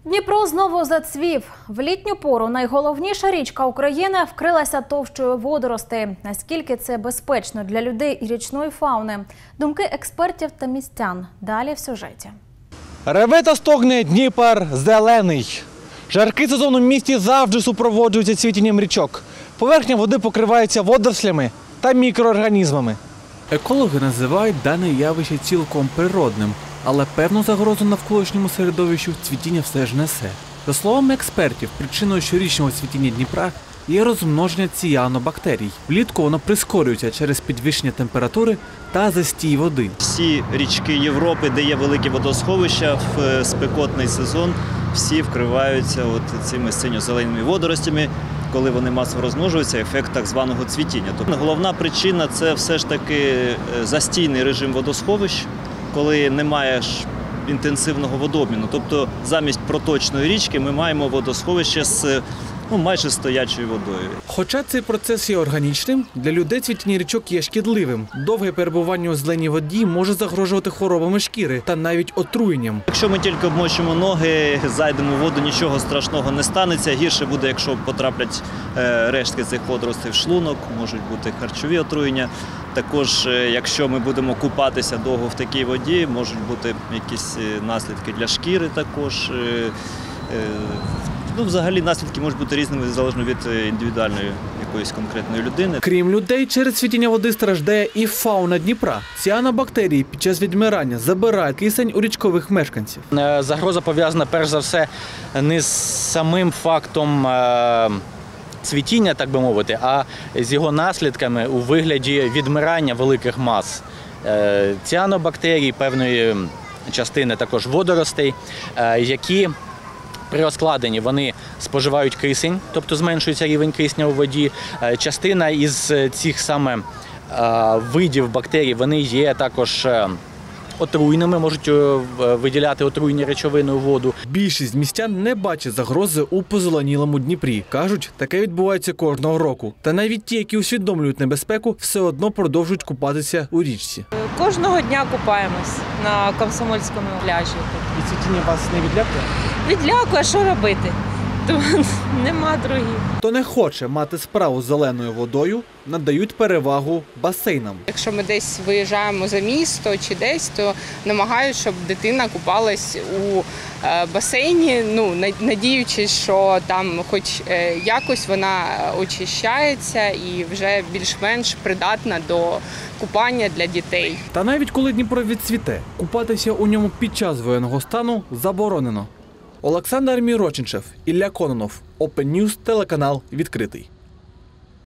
Дніпро знову зацвів. В літню пору найголовніша річка України вкрилася товщою водоростей. Наскільки це безпечно для людей і річної фауни? Думки експертів та містян. Далі в сюжеті. Реве та стогне Дніпр зелений. Жаркий сезон у місті завжди супроводжується цвітінням річок. Поверхня води покривається водорослями та мікроорганізмами. Екологи називають дане явище цілком природним, але певну загрозу навколишньому середовищу цвітіння все ж несе. За словами експертів, причиною щорічного цвітіння Дніпра є розмноження ціанобактерій. Влітку воно прискорюється через підвищення температури та застій води. Всі річки Європи, де є великі водосховища, в спекотний сезон всі вкриваються цими синьо-зеленими водоростями. Коли вони масово розмножуються, ефект так званого цвітіння. Тобто головна причина – це все ж таки застійний режим водосховищ, коли немає інтенсивного водообміну. Тобто замість проточної річки ми маємо водосховище з майже стоячою водою. Хоча цей процес є органічним, для людей цвітіння річок є шкідливим. Довге перебування у зеленій воді може загрожувати хворобами шкіри та навіть отруєнням. Якщо ми тільки обмочимо ноги, зайдемо в воду, нічого страшного не станеться. Гірше буде, якщо потраплять рештки цих водоростей в шлунок, можуть бути харчові отруєння. Також, якщо ми будемо купатися довго в такій воді, можуть бути якісь наслідки для шкіри також. Взагалі наслідки можуть бути різними, залежно від індивідуальної якоїсь конкретної людини. Крім людей, через цвітіння води страждає і фауна Дніпра. Ціанобактерії під час відмирання забирають кисень у річкових мешканців. Загроза пов'язана перш за все не з самим фактом цвітіння, так би мовити, а з його наслідками у вигляді відмирання великих мас. Ціанобактерій, певної частини також водоростей, які при розкладенні вони споживають кисень, тобто зменшується рівень кисня у воді. Частина із цих саме видів бактерій, вони є також отруйними, можуть виділяти отруйні речовини у воду. Більшість містян не бачить загрози у позеленілому Дніпрі. Кажуть, таке відбувається кожного року. Та навіть ті, які усвідомлюють небезпеку, все одно продовжують купатися у річці. Кожного дня купаємось на Комсомольському пляжі. І цвітіння вас не відлякує? Відлякує, а що робити? Нема других. Хто не хоче мати справу з зеленою водою, надають перевагу басейнам. Якщо ми десь виїжджаємо за місто чи десь, то намагають, щоб дитина купалась у басейні, надіючись, що там хоч якось вона очищається і вже більш-менш придатна до купання для дітей. Та навіть коли Дніпро відцвіте, купатися у ньому під час воєнного стану заборонено. Олександр Міроченчев, Ілля Кононов, Open News, телеканал «Відкритий».